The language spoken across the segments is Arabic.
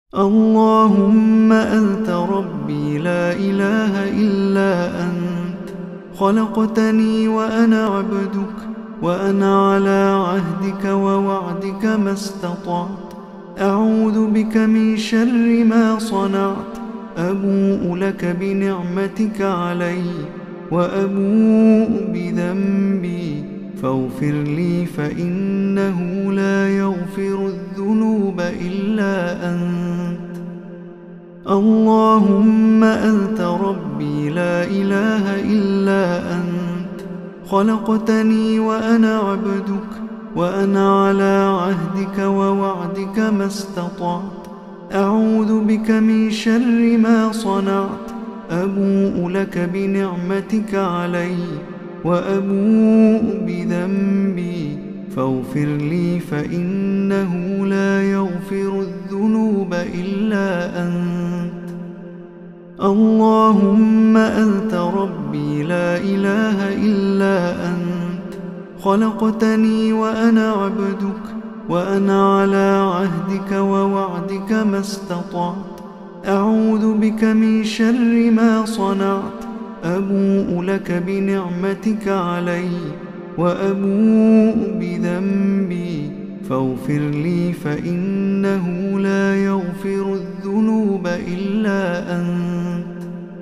اللهم أنت ربي لا إله إلا أنت، خلقتني وأنا عبدك، وأنا على عهدك ووعدك ما استطعت. أعوذ بك من شر ما صنعت. أبوء لك بنعمتك علي وأبوء بذنبي فاغفر لي، فإنه لا يغفر الذنوب إلا أنت. اللهم أنت ربي لا إله إلا أنت، خلقتني وأنا عبدك، وأنا على عهدك ووعدك ما استطعت. أعوذ بك من شر ما صنعت. أبوء لك بنعمتك علي وأبوء بذنبي فاغفر لي، فإنه لا يغفر الذنوب إلا أنت. اللهم أنت ربي لا إله إلا أنت، خلقتني وأنا عبدك، وأنا على عهدك ووعدك ما استطعت. أعوذ بك من شر ما صنعت. أبوء لك بنعمتك علي وأبوء بذنبي فاغفر لي، فإنه لا يغفر الذنوب إلا أنت.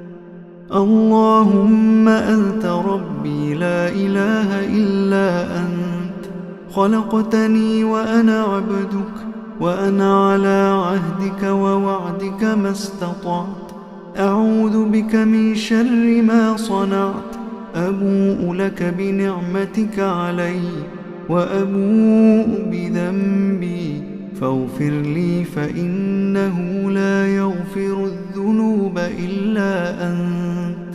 اللهم أنت ربي لا إله إلا أنت، خلقتني وأنا عبدك، وأنا على عهدك ووعدك ما استطعت. أعوذ بك من شر ما صنعت. أبوء لك بنعمتك علي وأبوء بذنبي فاغفر لي، فإنه لا يغفر الذنوب إلا أنت.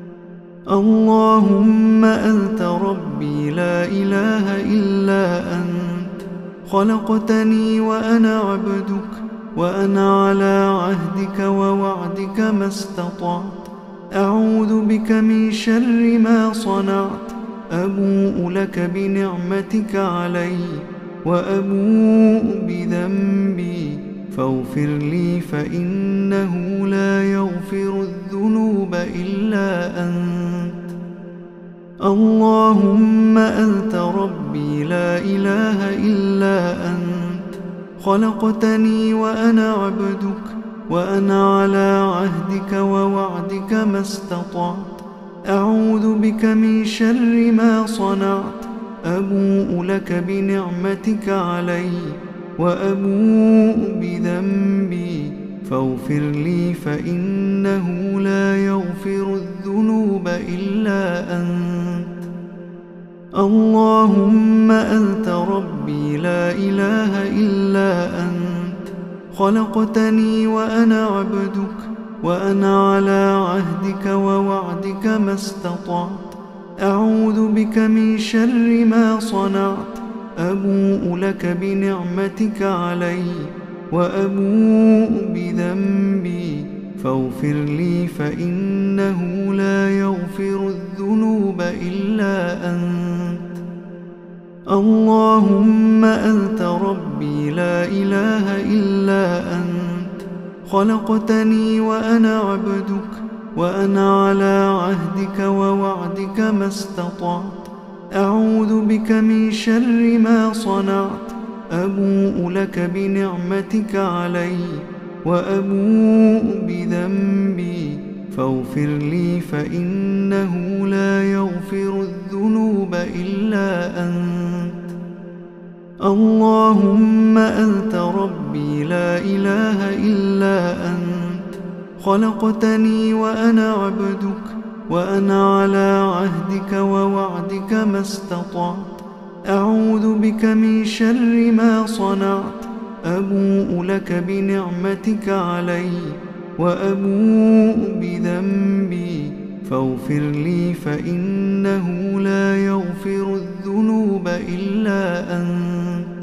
اللهم أنت ربي لا إله إلا أنت، خلقتني وأنا عبدك، وأنا على عهدك ووعدك ما استطعت. أعوذ بك من شر ما صنعت. أبوء لك بنعمتك علي وأبوء بذنبي فاغفر لي، فإنه لا يغفر الذنوب إلا أنت. اللهم أنت ربي لا إله إلا أنت، خلقتني وأنا عبدك، وأنا على عهدك ووعدك ما استطعت. أعوذ بك من شر ما صنعت. أبوء لك بنعمتك علي وأبوء بذنبي فاغفر لي، فإنه لا يغفر الذنوب إلا أنت. اللهم أنت ربي لا إله إلا أنت، خلقتني وأنا عبدك، وأنا على عهدك ووعدك ما استطعت. أعوذ بك من شر ما صنعت. أبوء لك بنعمتك علي وأبوء بذنبي فاغفر لي، فإنه لا يغفر الذنوب إلا أنت. اللهم أنت ربي لا إله إلا أنت، خلقتني وأنا عبدك، وأنا على عهدك ووعدك ما استطعت. أعوذ بك من شر ما صنعت. أبوء لك بنعمتك علي وأبوء بذنبي فاغفر لي، فإنه لا يغفر الذنوب إلا أنت. اللهم أنت ربي لا إله إلا أنت، خلقتني وأنا عبدك، وأنا على عهدك ووعدك ما استطعت. أعوذ بك من شر ما صنعت. أبوء لك بنعمتك علي وأبوء بذنبي فاغفر لي، فإنه لا يغفر الذنوب إلا أنت.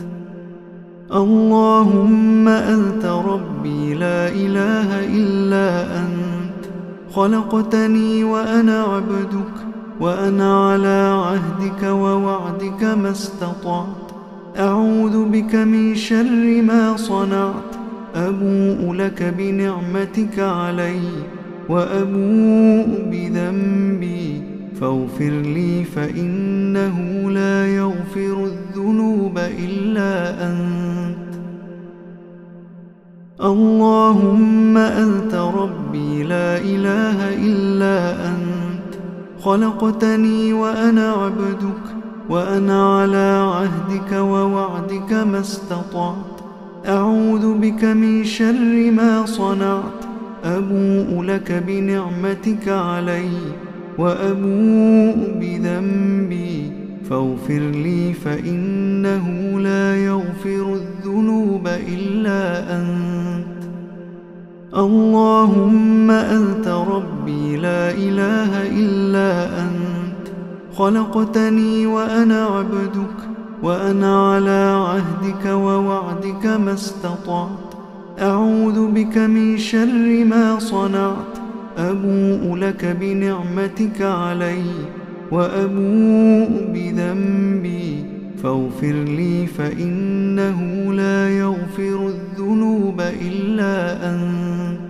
اللهم أنت ربي لا إله إلا أنت، خلقتني وأنا عبدك، وأنا على عهدك ووعدك ما استطعت. أعوذ بك من شر ما صنعت. أبوء لك بنعمتك علي وأبوء بذنبي فاغفر لي فإنه لا يغفر الذنوب إلا أنت. اللهم أنت ربي لا إله إلا أنت، خلقتني وأنا عبدك، وأنا على عهدك ووعدك ما استطعت. أعوذ بك من شر ما صنعت. أبوء لك بنعمتك علي وأبوء بذنبي فاغفر لي فإنه لا يغفر الذنوب إلا أنت. اللهم أنت ربي لا إله إلا أنت، خلقتني وأنا عبدك، وأنا على عهدك ووعدك ما استطعت. أعوذ بك من شر ما صنعت. أبوء لك بنعمتك علي وأبوء بذنبي فاغفر لي فإنه لا يغفر الذنوب إلا أنت.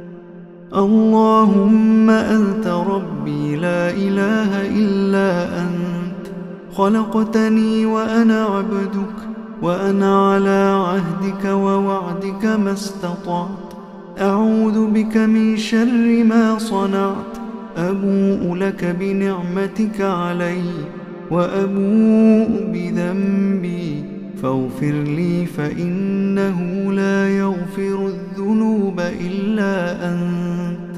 اللهم أنت ربي لا إله إلا أنت، خلقتني وأنا عبدك، وأنا على عهدك ووعدك ما استطعت. أعوذ بك من شر ما صنعت. أبوء لك بنعمتك علي وأبوء بذنبي فاغفر لي فإنه لا يغفر الذنوب إلا أنت.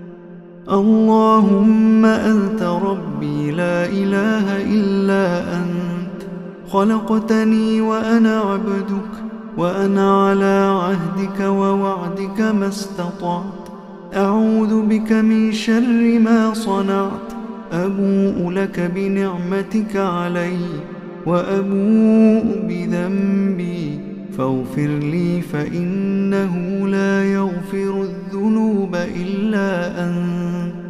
اللهم أنت ربي لا إله إلا أنت، خلقتني وأنا عبدك، وأنا على عهدك ووعدك ما استطعت. أعوذ بك من شر ما صنعت. أبوء لك بنعمتك علي وأبوء بذنبي فاغفر لي فإنه لا يغفر الذنوب إلا أنت.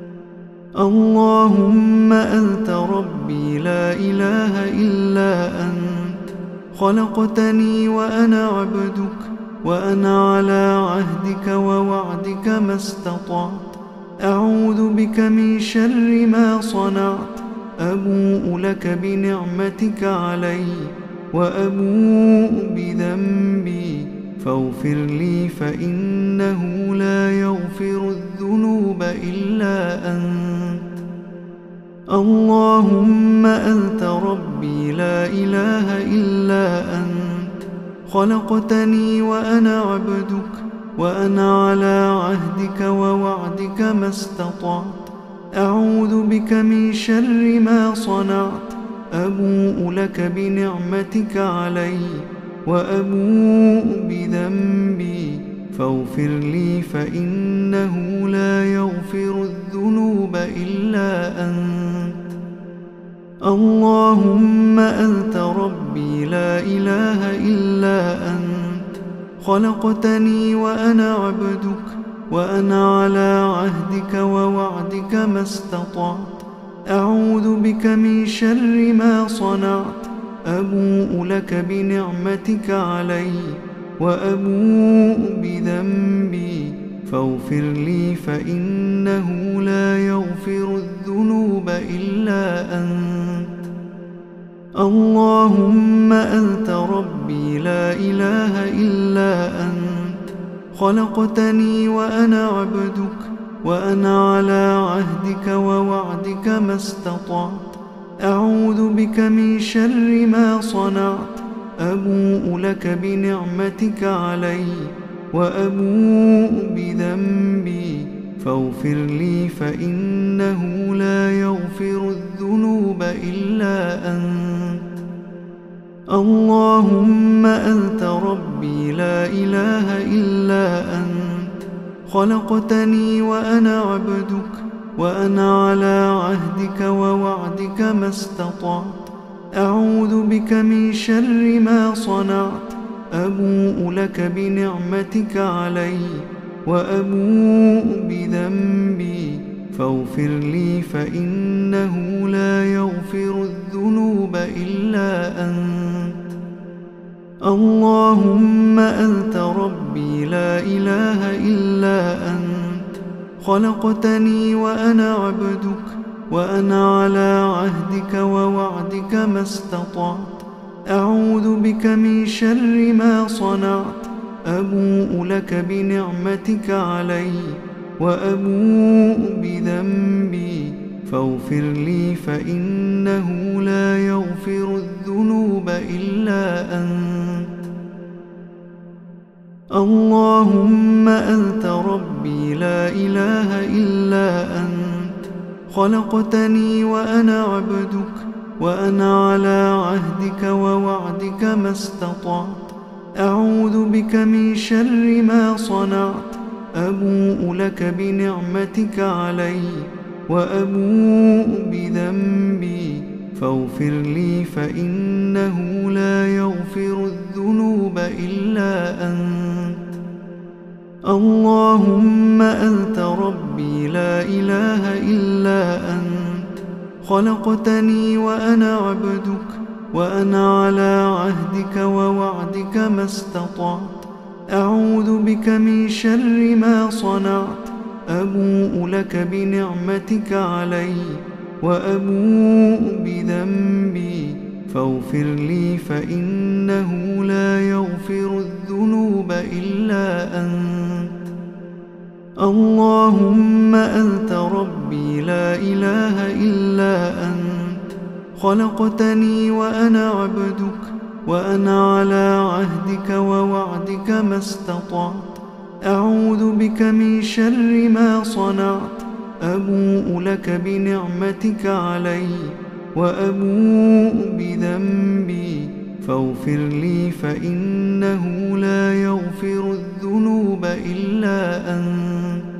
اللهم أنت ربي لا إله إلا أنت، خلقتني وأنا عبدك، وأنا على عهدك ووعدك ما استطعت. أعوذ بك من شر ما صنعت. أبوء لك بنعمتك علي وأبوء بذنبي فاغفر لي فإنه لا يغفر الذنوب إلا أنت. اللهم أنت ربي لا إله إلا أنت، خلقتني وأنا عبدك، وأنا على عهدك ووعدك ما استطعت. أعوذ بك من شر ما صنعت. أبوء لك بنعمتك علي وأبوء بذنبي فاغفر لي فإنه لا يغفر الذنوب إلا أنت. اللهم أنت ربي لا إله إلا أنت، خلقتني وأنا عبدك، وأنا على عهدك ووعدك ما استطعت. أعوذ بك من شر ما صنعت. أبوء لك بنعمتك علي وأبوء بذنبي فاغفر لي فإنه لا يغفر الذنوب إلا أنت. اللهم أنت ربي لا إله إلا أنت، خلقتني وأنا عبدك، وأنا على عهدك ووعدك ما استطعت. أعوذ بك من شر ما صنعت. أبوء لك بنعمتك علي وأبوء بذنبي فاغفر لي فإنه لا يغفر الذنوب إلا أنت. اللهم أنت ربي لا إله إلا أنت، خلقتني وأنا عبدك، وأنا على عهدك ووعدك ما استطعت. أعوذ بك من شر ما صنعت. أبوء لك بنعمتك علي وأبوء بذنبي فاغفر لي فإنه لا يغفر الذنوب إلا أنت. اللهم أنت ربي لا إله إلا أنت خلقتني وأنا عبدك وأنا على عهدك ووعدك ما استطعت أعوذ بك من شر ما صنعت أبوء لك بنعمتك علي وأبوء بذنبي فاغفر لي فإنه لا يغفر الذنوب إلا أنت اللهم أنت ربي لا إله إلا أنت خلقتني وأنا عبدك وأنا على عهدك ووعدك ما استطعت أعوذ بك من شر ما صنعت أبوء لك بنعمتك علي وأبوء بذنبي فاغفر لي فإنه لا يغفر الذنوب إلا أنت اللهم أنت ربي لا إله إلا أنت خلقتني وأنا عبدك وأنا على عهدك ووعدك ما استطعت أعوذ بك من شر ما صنعت أبوء لك بنعمتك علي وأبوء بذنبي فاغفر لي فإنه لا يغفر الذنوب إلا أنت اللهم أنت ربي لا إله إلا أنت خلقتني وأنا عبدك وأنا على عهدك ووعدك ما استطعت أعوذ بك من شر ما صنعت أبوء لك بنعمتك علي وأبوء بذنبي فاغفر لي فإنه لا يغفر الذنوب إلا أنت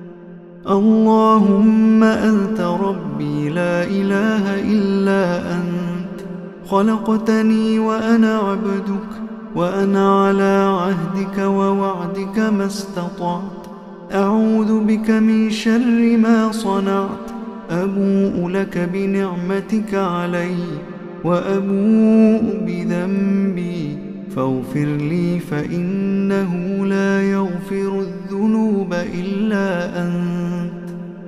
اللهم أنت ربي لا إله إلا أنت خلقتني وأنا عبدك وأنا على عهدك ووعدك ما استطعت أعوذ بك من شر ما صنعت أبوء لك بنعمتك علي وأبوء بذنبي فاغفر لي فإنه لا يغفر الذنوب إلا أنت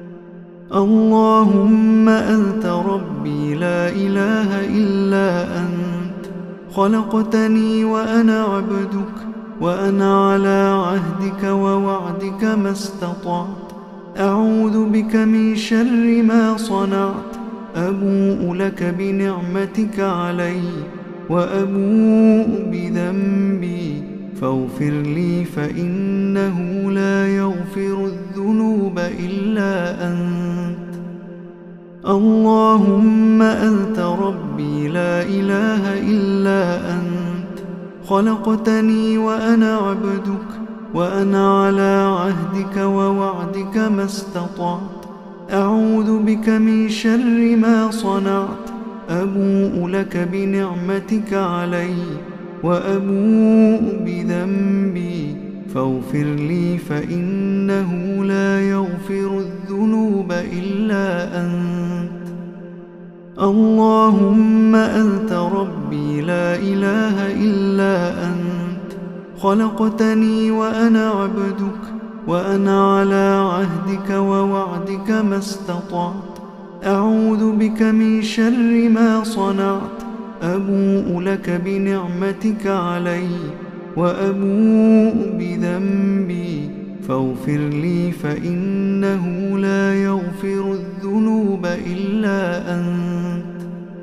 اللهم أنت ربي لا إله إلا أنت خلقتني وأنا عبدك وأنا على عهدك ووعدك ما استطعت أعوذ بك من شر ما صنعت أبوء لك بنعمتك علي وأبوء بذنبي فاغفر لي فإنه لا يغفر الذنوب إلا أنت اللهم أنت ربي لا إله إلا أنت خلقتني وأنا عبدك وأنا على عهدك ووعدك ما استطعت أعوذ بك من شر ما صنعت أبوء لك بنعمتك علي وأبوء بذنبي فاغفر لي فإنه لا يغفر الذنوب إلا أنت اللهم أنت ربي لا إله إلا أنت خلقتني وأنا عبدك وأنا على عهدك ووعدك ما استطعت أعوذ بك من شر ما صنعت أبوء لك بنعمتك علي وأبوء بذنبي فاغفر لي فإنه لا يغفر الذنوب إلا أنت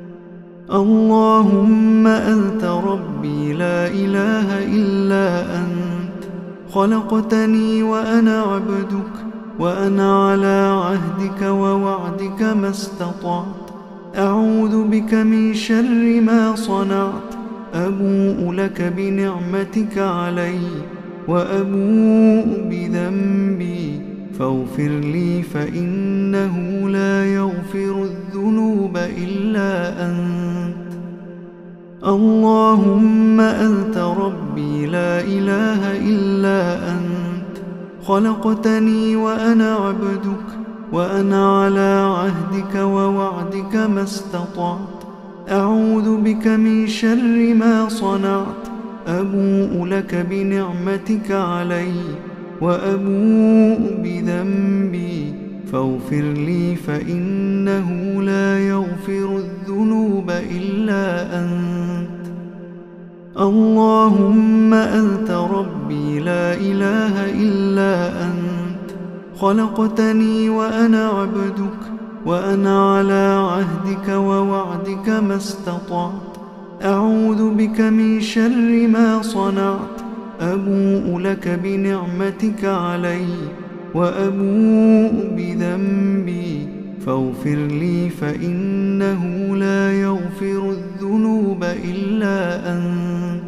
اللهم أنت ربي لا إله إلا أنت خلقتني وأنا عبدك وأنا على عهدك ووعدك ما استطعت أعوذ بك من شر ما صنعت أبوء لك بنعمتك علي وأبوء بذنبي فاغفر لي فإنه لا يغفر الذنوب إلا أنت اللهم أنت ربي لا إله إلا أنت خلقتني وأنا عبدك وأنا على عهدك ووعدك ما استطعت أعوذ بك من شر ما صنعت أبوء لك بنعمتك علي وأبوء بذنبي فاغفر لي فإنه لا يغفر الذنوب إلا أنت. اللهم أنت ربي لا إله إلا أنت، خلقتني وأنا عبدك، وأنا على عهدك ووعدك ما استطعت، أعوذ بك من شر ما صنعت، أبوء لك بنعمتك علي وأبوء بذنبي فاغفر لي فإنه لا يغفر الذنوب إلا أنت.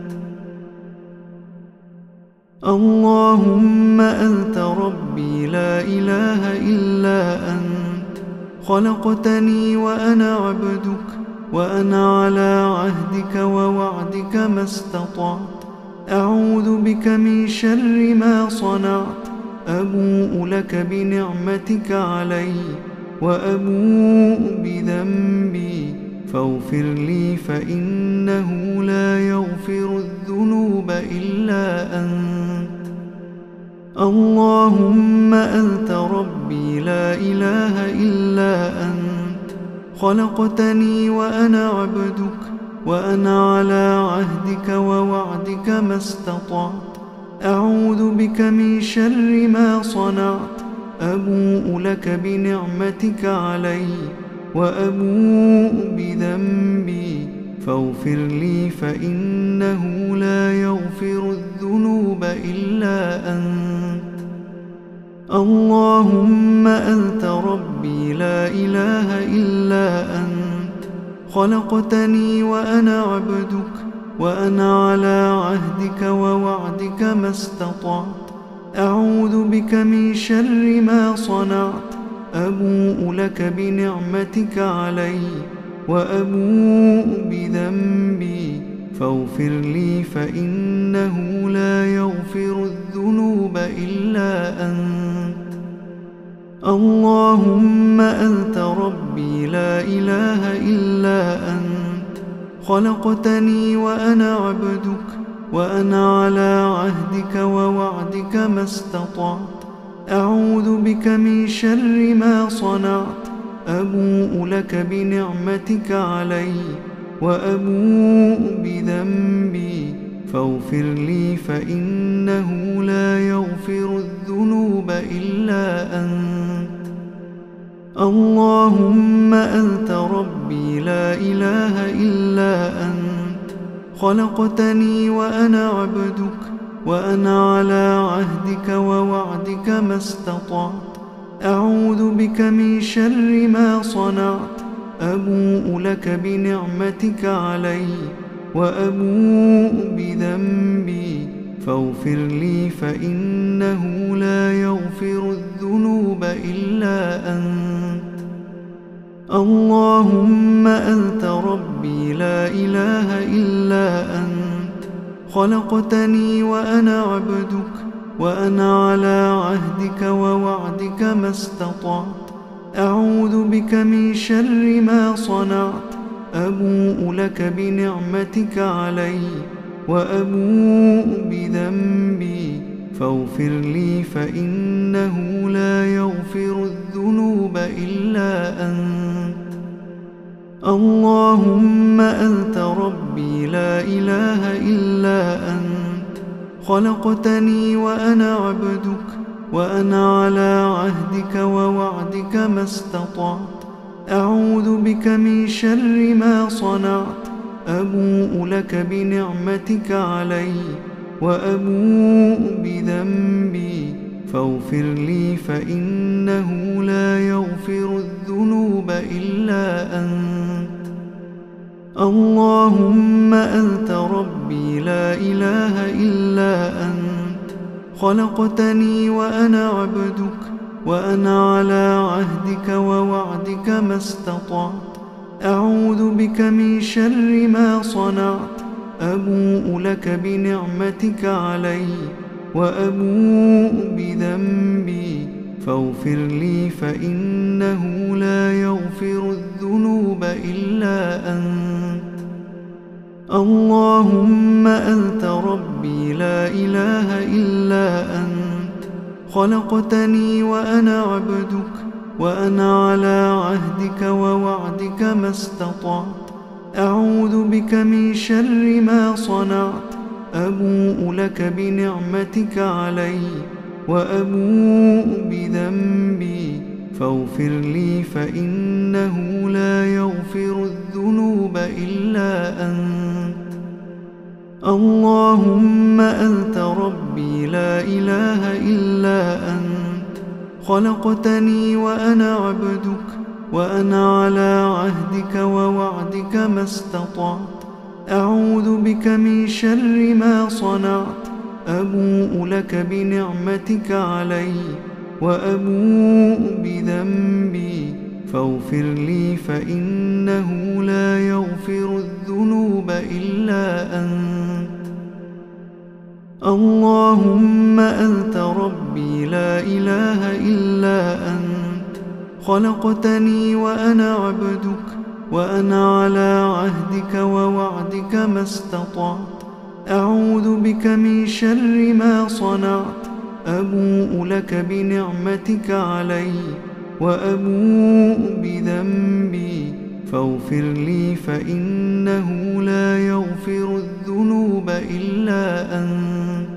اللهم أنت ربي لا إله إلا أنت، خلقتني وأنا عبدك، وأنا على عهدك ووعدك ما استطعت، أعوذ بك من شر ما صنعت، أبوء لك بنعمتك علي وأبوء بذنبي فاغفر لي فإنه لا يغفر الذنوب إلا أنت. اللهم أنت ربي لا إله إلا أنت، خلقتني وأنا عبدك، وأنا على عهدك ووعدك ما استطعت، أعوذ بك من شر ما صنعت، أبوء لك بنعمتك علي وأبوء بذنبي فاغفر لي فإنه لا يغفر الذنوب إلا أنت. اللهم أنت ربي لا إله إلا أنت، خلقتني وأنا عبدك، وأنا على عهدك ووعدك ما استطعت، أعوذ بك من شر ما صنعت، أبوء لك بنعمتك علي وأبوء بذنبي فاغفر لي فإنه لا يغفر الذنوب إلا أنت. اللهم أنت ربي لا إله إلا أنت، خلقتني وأنا عبدك، وأنا على عهدك ووعدك ما استطعت، أعوذ بك من شر ما صنعت، أبوء لك بنعمتك علي وأبوء بذنبي فاغفر لي فإنه لا يغفر الذنوب إلا أنت. اللهم أنت ربي لا إله إلا أنت، خلقتني وأنا عبدك، وأنا على عهدك ووعدك ما استطعت، أعوذ بك من شر ما صنعت، أبوء لك بنعمتك علي وأبوء بذنبي فاغفر لي فإنه لا يغفر الذنوب إلا أنت. اللهم أنت ربي لا إله إلا أنت، خلقتني وأنا عبدك، وأنا على عهدك ووعدك ما استطعت، أعوذ بك من شر ما صنعت، أبوء لك بنعمتك علي وأبوء بذنبي فاغفر لي فإنه لا يغفر الذنوب إلا أنت. اللهم أنت ربي لا إله إلا أنت، خلقتني وأنا عبدك، وأنا على عهدك ووعدك ما استطعت، أعوذ بك من شر ما صنعت، أبوء لك بنعمتك علي وأبوء بذنبي فاغفر لي فإنه لا يغفر الذنوب إلا أنت. اللهم أنت ربي لا إله إلا أنت، خلقتني وأنا عبدك، وأنا على عهدك ووعدك ما استطعت، أعوذ بك من شر ما صنعت، أبوء لك بنعمتك علي وأبوء بذنبي فاغفر لي فإنه لا يغفر الذنوب إلا أنت. اللهم أنت ربي لا إله إلا أنت، خلقتني وأنا عبدك، وأنا على عهدك ووعدك ما استطعت. أعوذ بك من شر ما صنعت. أبوء لك بنعمتك علي وأبوء بذنبي فاغفر لي، فإنه لا يغفر الذنوب إلا أنت. اللهم أنت ربي لا إله إلا أنت، خلقتني وأنا عبدك، وأنا على عهدك ووعدك ما استطعت. أعوذ بك من شر ما صنعت. أبوء لك بنعمتك علي وأبوء بذنبي فاغفر لي، فإنه لا يغفر الذنوب إلا أنت. اللهم أنت ربي لا إله إلا أنت، خلقتني وأنا عبدك، وأنا على عهدك ووعدك ما استطعت. أعوذ بك من شر ما صنعت. أبوء لك بنعمتك علي وأبوء بذنبي فاغفر لي، فإنه لا يغفر الذنوب إلا أنت.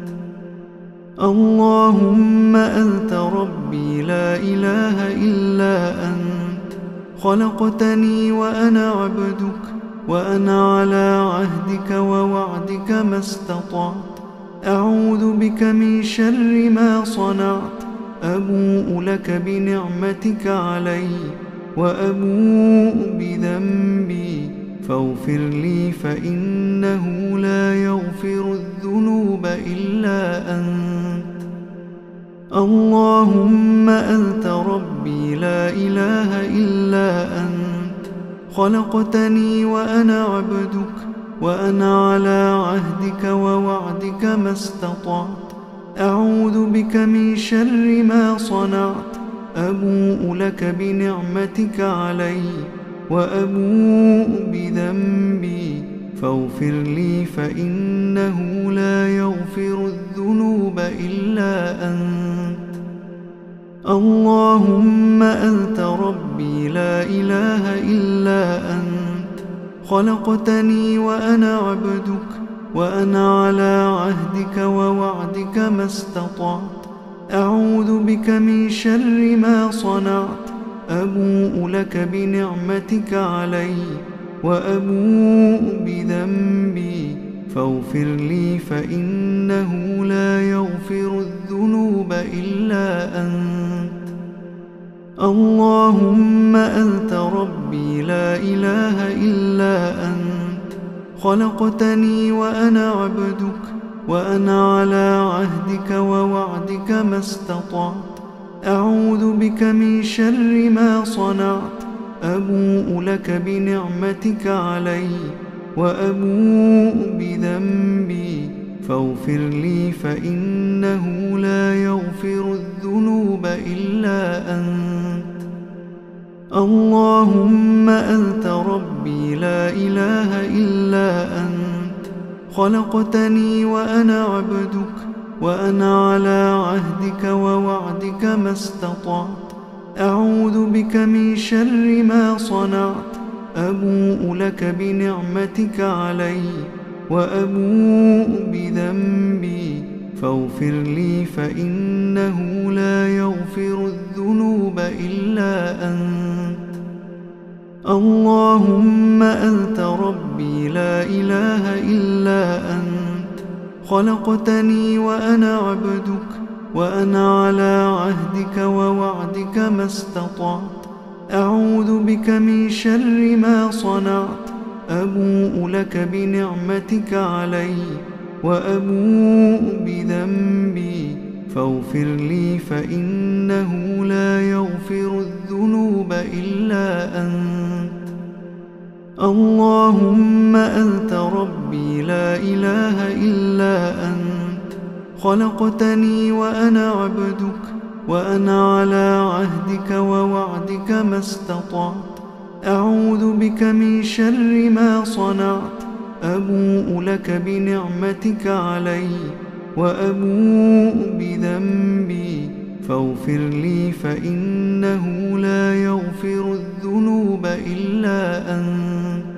اللهم أنت ربي لا إله إلا أنت، خلقتني وأنا عبدك، وأنا على عهدك ووعدك ما استطعت. أعوذ بك من شر ما صنعت. أبوء لك بنعمتك علي وأبوء بذنبي فاغفر لي، فإنه لا يغفر الذنوب إلا أنت. اللهم أنت ربي لا إله إلا أنت، خلقتني وأنا عبدك، وأنا على عهدك ووعدك ما استطعت. أعوذ بك من شر ما صنعت. أبوء لك بنعمتك علي وأبوء بذنبي فاغفر لي، فإنه لا يغفر الذنوب إلا أنت. اللهم أنت ربي لا إله إلا أنت، خلقتني وأنا عبدك، وأنا على عهدك ووعدك ما استطعت. أعوذ بك من شر ما صنعت. أبوء لك بنعمتك علي وأبوء بذنبي فاغفر لي، فإنه لا يغفر الذنوب إلا أنت. اللهم أنت ربي لا إله إلا أنت، خلقتني وأنا عبدك، وأنا على عهدك ووعدك ما استطعت. أعوذ بك من شر ما صنعت. أبوء لك بنعمتك علي وأبوء بذنبي فاغفر لي، فإنه لا يغفر الذنوب إلا أنت. اللهم أنت ربي لا إله إلا أنت، خلقتني وأنا عبدك، وأنا على عهدك ووعدك ما استطعت. أعوذ بك من شر ما صنعت. أبوء لك بنعمتك علي وأبوء بذنبي فاغفر لي، فإنه لا يغفر الذنوب إلا أنت. اللهم أنت ربي لا إله إلا أنت، خلقتني وأنا عبدك، وأنا على عهدك ووعدك ما استطعت. أعوذ بك من شر ما صنعت. أبوء لك بنعمتك علي وأبوء بذنبي فاغفر لي، فإنه لا يغفر الذنوب إلا أنت. اللهم أنت ربي لا إله إلا أنت، خلقتني وأنا عبدك، وأنا على عهدك ووعدك ما استطعت. أعوذ بك من شر ما صنعت. أبوء لك بنعمتك علي وأبوء بذنبي فاغفر لي فإنه لا يغفر الذنوب إلا أنت.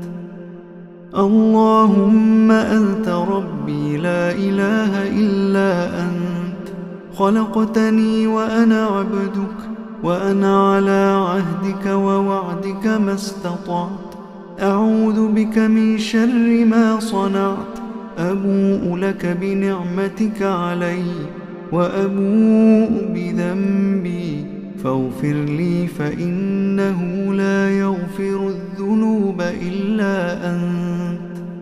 اللهم أنت ربي لا إله إلا أنت، خلقتني وأنا عبدك، وأنا على عهدك ووعدك ما استطعت. أعوذ بك من شر ما صنعت. أبوء لك بنعمتك علي وأبوء بذنبي فاغفر لي فإنه لا يغفر الذنوب إلا أنت.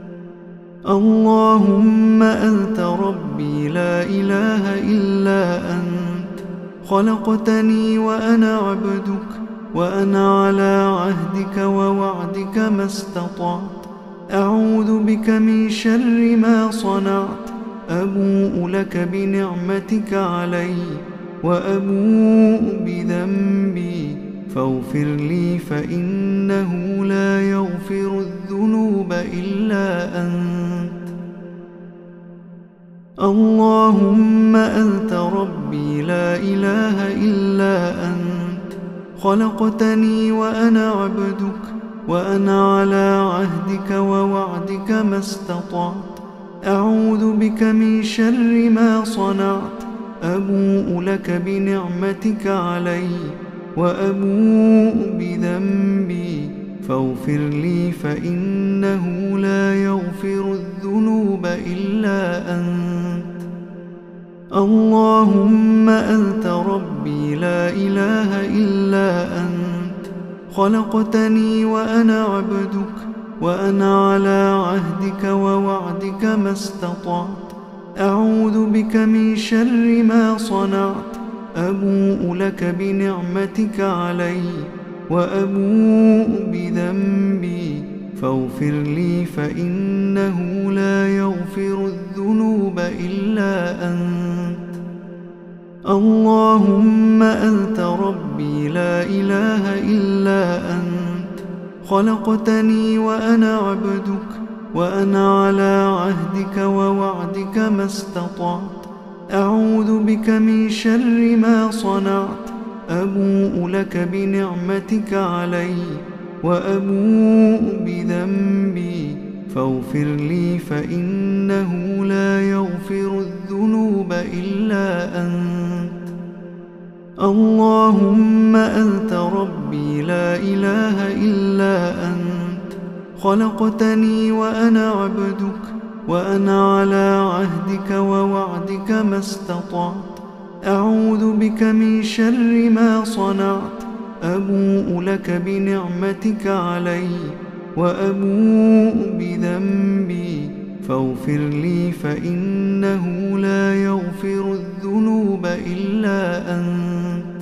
اللهم أنت ربي لا إله إلا أنت، خلقتني وأنا عبدك، وأنا على عهدك ووعدك ما استطعت. أعوذ بك من شر ما صنعت. أبوء لك بنعمتك علي وأبوء بذنبي فاغفر لي فإنه لا يغفر الذنوب إلا أنت. اللهم أنت ربي لا إله إلا أنت، خلقتني وأنا عبدك، وأنا على عهدك ووعدك ما استطعت. أعوذ بك من شر ما صنعت. أبوء لك بنعمتك علي وأبوء بذنبي فاغفر لي فإنه لا يغفر الذنوب إلا أنت. اللهم أنت ربي لا إله إلا أنت، خلقتني وأنا عبدك، وأنا على عهدك ووعدك ما استطعت. أعوذ بك من شر ما صنعت. أبوء لك بنعمتك علي وأبوء بذنبي فاغفر لي فإنه لا يغفر الذنوب إلا أنت. اللهم أنت ربي لا إله إلا أنت، خلقتني وأنا عبدك، وأنا على عهدك ووعدك ما استطعت. أعوذ بك من شر ما صنعت. أبوء لك بنعمتك علي وأبوء بذنبي فاغفر لي فإنه لا يغفر الذنوب إلا أنت. اللهم أنت ربي لا إله إلا أنت، خلقتني وأنا عبدك، وأنا على عهدك ووعدك ما استطعت. أعوذ بك من شر ما صنعت. أبوء لك بنعمتك علي وأبوء بذنبي فاغفر لي فإنه لا يغفر الذنوب إلا أنت.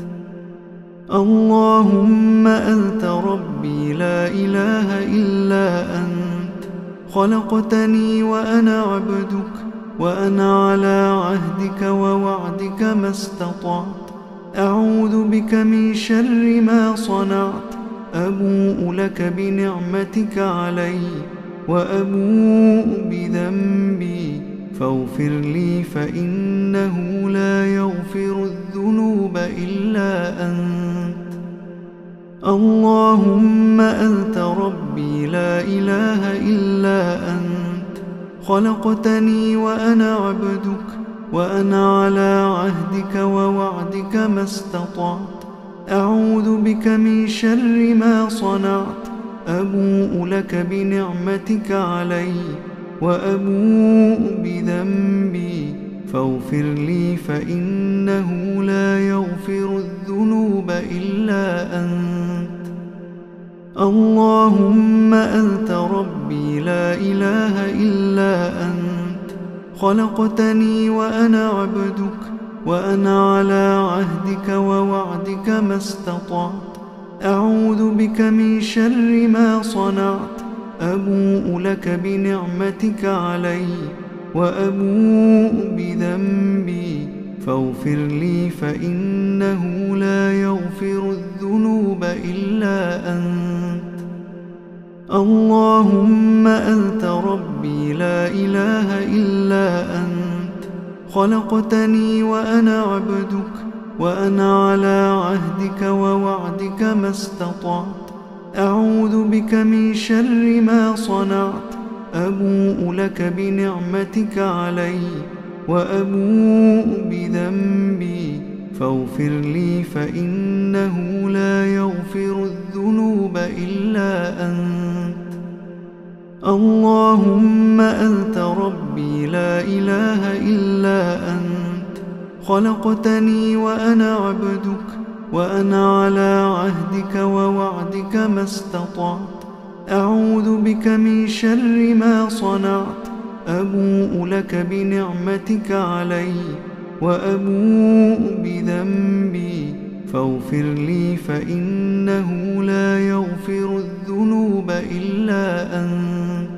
اللهم أنت ربي لا إله إلا أنت، خلقتني وأنا عبدك، وأنا على عهدك ووعدك ما استطعت. أعوذ بك من شر ما صنعت. أبوء لك بنعمتك علي وأبوء بذنبي فاغفر لي فإنه لا يغفر الذنوب إلا أنت. اللهم أنت ربي لا إله إلا أنت، خلقتني وأنا عبدك، وأنا على عهدك ووعدك ما استطعت. أعوذ بك من شر ما صنعت. أبوء لك بنعمتك علي وأبوء بذنبي فاغفر لي فإنه لا يغفر الذنوب إلا أنت. اللهم أنت ربي لا إله إلا أنت، خلقتني وأنا عبدك، وأنا على عهدك ووعدك ما استطعت. أعوذ بك من شر ما صنعت. أبوء لك بنعمتك علي وأبوء بذنبي فاغفر لي فإنه لا يغفر الذنوب إلا أنت. اللهم أنت ربي لا إله إلا أنت، خلقتني وأنا عبدك، وأنا على عهدك ووعدك ما استطعت. أعوذ بك من شر ما صنعت، أبوء لك بنعمتك علي وأبوء بذنبي فاغفر لي، فإنه لا يغفر الذنوب إلا أنت. اللهم أنت ربي لا إله إلا أنت، خلقتني وأنا عبدك، وأنا على عهدك ووعدك ما استطعت. أعوذ بك من شر ما صنعت، أبوء لك بنعمتك علي وأبوء بذنبي فاغفر لي، فإنه لا يغفر الذنوب إلا أنت.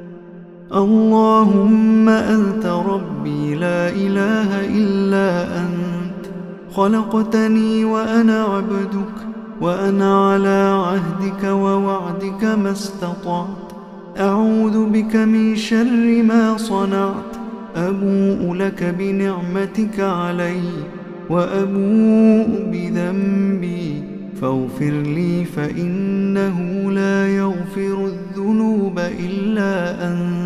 اللهم أنت ربي لا إله إلا أنت، خلقتني وأنا عبدك، وأنا على عهدك ووعدك ما استطعت. أعوذ بك من شر ما صنعت، أبوء لك بنعمتك علي وأبوء بذنبي فاغفر لي، فإنه لا يغفر الذنوب إلا أنت.